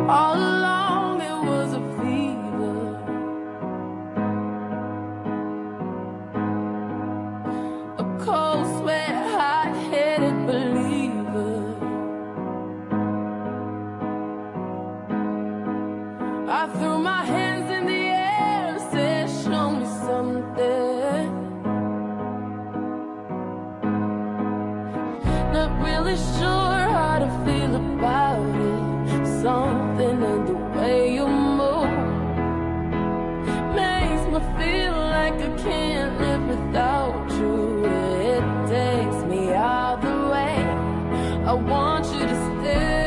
All along it was a fever. A cold sweat, hot-headed believer. I threw my hands in the air and said, show me something. Not really sure how to feel about it. Something in the way you move makes me feel like I can't live without you. It takes me all the way. I want you to stay.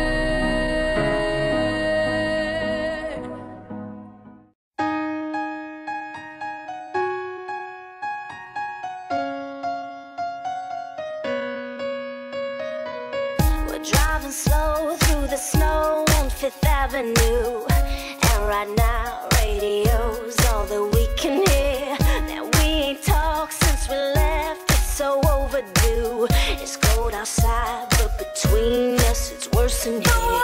Driving slow through the snow on Fifth Avenue, and right now radio's all that we can hear. Now we ain't talked since we left, it's so overdue. It's cold outside, but between us it's worse in here.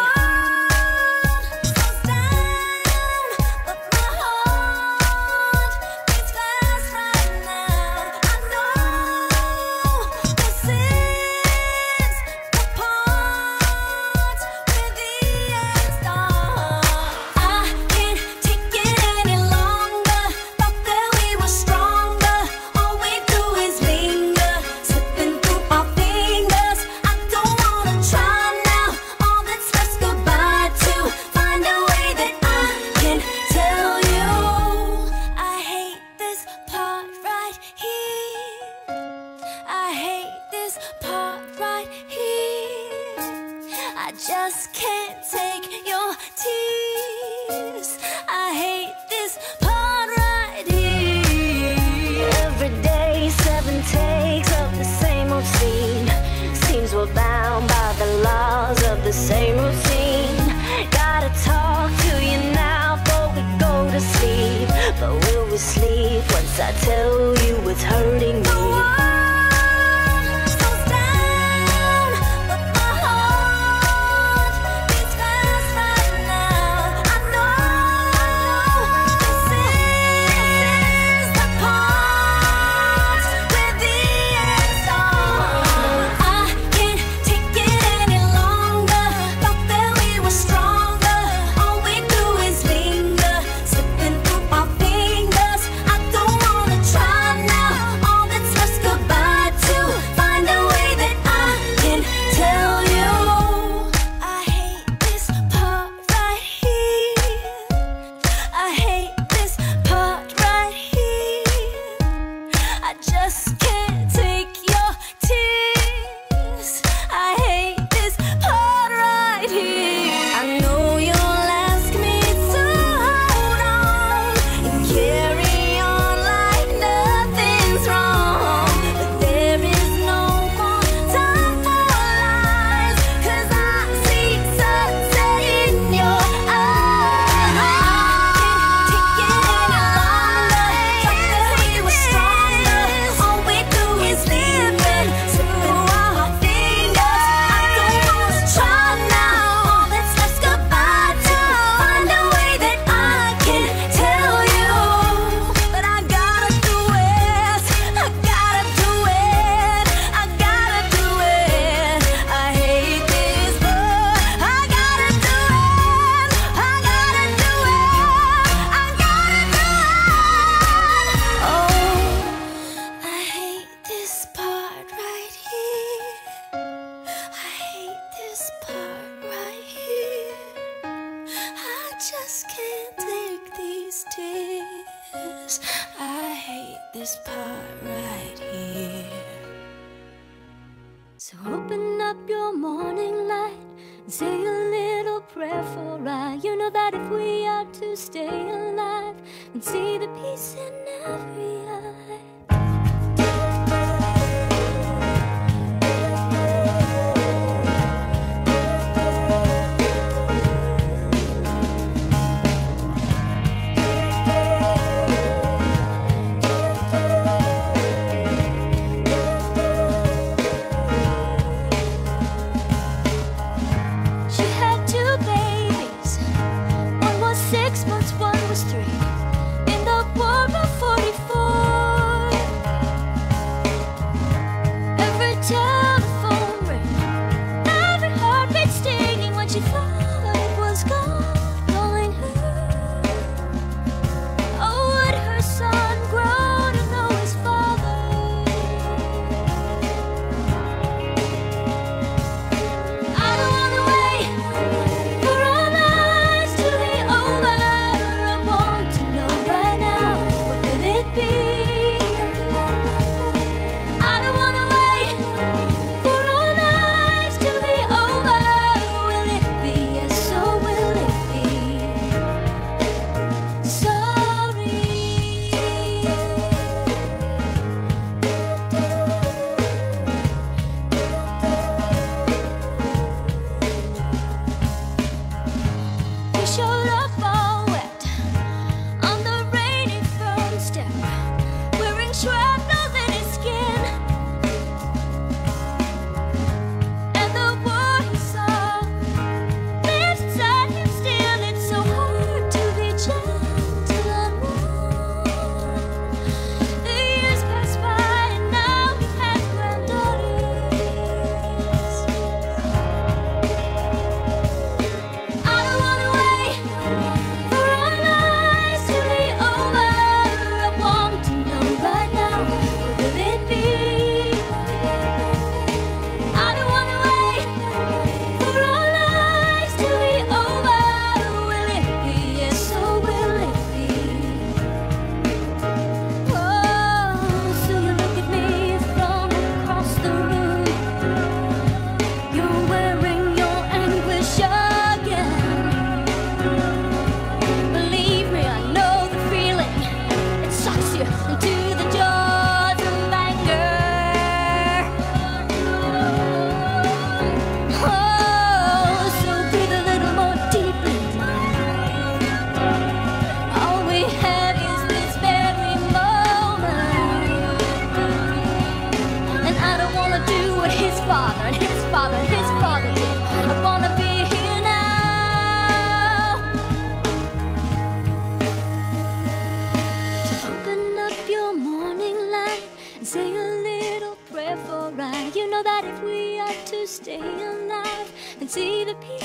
I just can't take your tears. I hate this part right here. Every day, 7 takes of the same old scene. Seems we're bound by the laws of the same routine. Gotta talk to you now before we go to sleep. But will we sleep once I tell you it's hurting me? Just can't take these tears. I hate this part right here. So open up your morning light and say a little prayer for I. You know that if we are to stay alive and see the peace in every eye. She had 2 babies, ask God, calling her. Oh, would her son grow to know his father? I don't wanna wait for our lives to be over. I want to know right now, what will it be? I don't wanna wait for our lives to be over. Will it be yes or will it be sorry? He showed up all wet on the rainy front step, wearing shrapnel in his skin. And the war he saw lives inside him still. It's so hard to be gentle and warm. The years pass by and now he has granddaughters. I don't wanna wait for our lives to be over. I want to know right now, what will it be? I don't wanna wait for our lives to be over. Will it be yes or will it be? Oh, so you look at me from across the room. You're wearing your anguish again. Believe me, I know the feeling. It sucks you into the jaws of anger. Oh, so breathe a little more deeply. All we have is this very moment. And I don't wanna do what his father and his father and his father did. I wanna be here now to open up your morning light and say a little prayer for right. You know that if we are to stay alive and see the peace